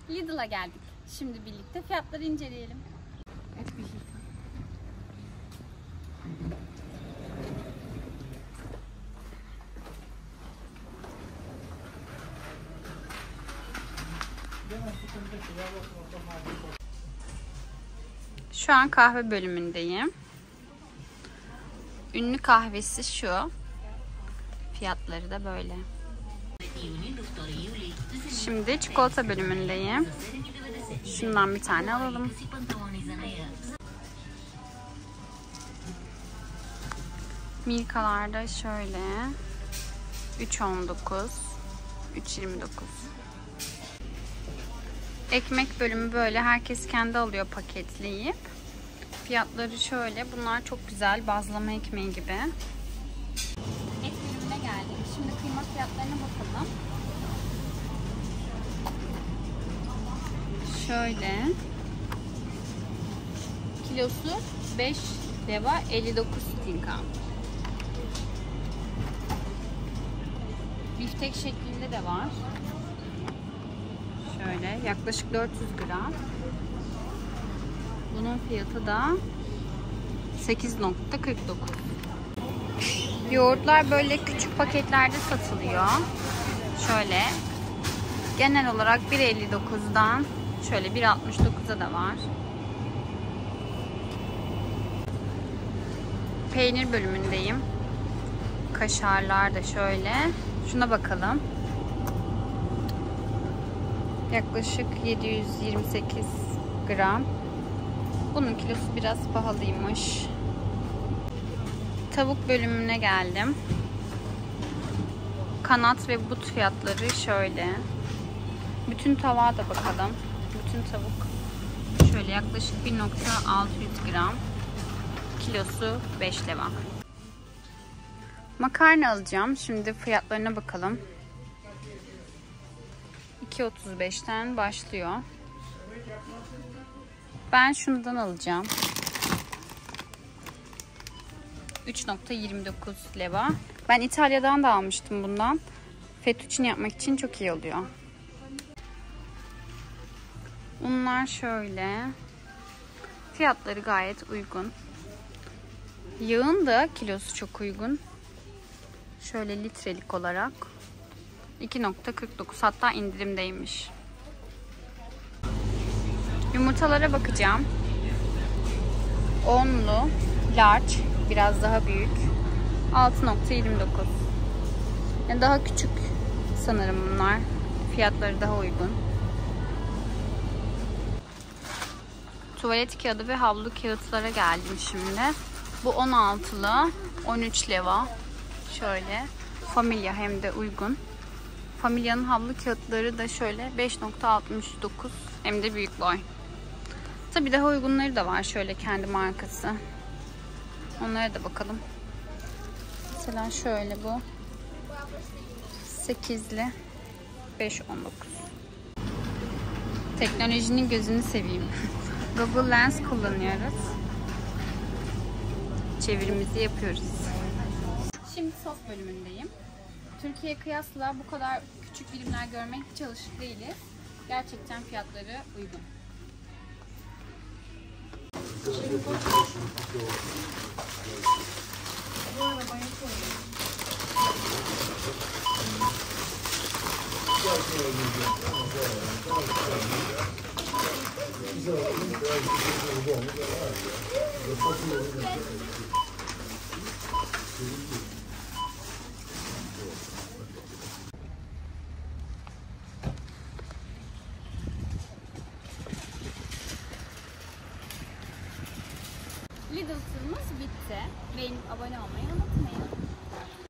Lidl'a geldik. Şimdi birlikte fiyatları inceleyelim. Şu an kahve bölümündeyim. Ünlü kahvesi şu. Fiyatları da böyle. Şimdi çikolata bölümündeyim. Şundan bir tane alalım. Milka'larda şöyle 3.19, 3.29. Ekmek bölümü böyle. Herkes kendi alıyor paketleyip. Fiyatları şöyle. Bunlar çok güzel. Bazlama ekmeği gibi. Et bölümüne geldik. Şimdi kıyma fiyatlarına bakalım. Şöyle. Kilosu 5 leva 59 tinka. Biftek şeklinde de var. Şöyle yaklaşık 400 gram. Bunun fiyatı da 8.49. Yoğurtlar böyle küçük paketlerde satılıyor. Şöyle genel olarak 1.59'dan şöyle 1.69'a da var. Peynir bölümündeyim. Kaşarlar da şöyle. Şuna bakalım. Yaklaşık 728 gram. Bunun kilosu biraz pahalıymış. Tavuk bölümüne geldim. Kanat ve but fiyatları şöyle. Bütün tavuğa da bakalım. Bütün tavuk şöyle yaklaşık 1.600 gram. Kilosu 5 leva. Makarna alacağım. Şimdi fiyatlarına bakalım. 2.35'ten başlıyor. Ben şundan alacağım. 3.29 leva. Ben İtalya'dan da almıştım bundan. Fettuccine yapmak için çok iyi oluyor. Bunlar şöyle. Fiyatları gayet uygun. Yağın da kilosu çok uygun. Şöyle litrelik olarak 2.49, hatta indirimdeymiş. Yumurtalara bakacağım. 10'lu large, biraz daha büyük, 6.29. Yani daha küçük sanırım bunlar. Fiyatları daha uygun. Tuvalet kağıdı ve havlu kağıtlara geldim şimdi. Bu 16'lı 13 leva. Şöyle Familya, hem de uygun. Familya'nın havlu kağıtları da şöyle 5.69, hem de büyük boy. Tabii daha uygunları da var, şöyle kendi markası. Onlara da bakalım. Mesela şöyle bu 8'li 5.19. Teknolojinin gözünü seveyim. Google Lens kullanıyoruz. Çevirimizi yapıyoruz. Şimdi sos bölümündeyim. Türkiye'ye kıyasla bu kadar küçük dilimler görmek hiç alışık değiliz. Gerçekten fiyatları uygun. Lidl turumuz bitti. Beğenip abone olmayı unutmayın.